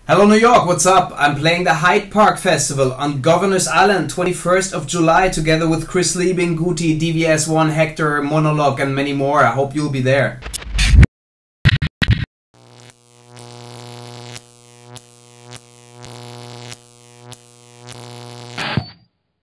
Hello New York, what's up? I'm playing the HYTE Park Festival on Governor's Island 21st of July together with Chris Liebing, Guti, DVS1, Hector, Monoloc and many more. I hope you'll be there.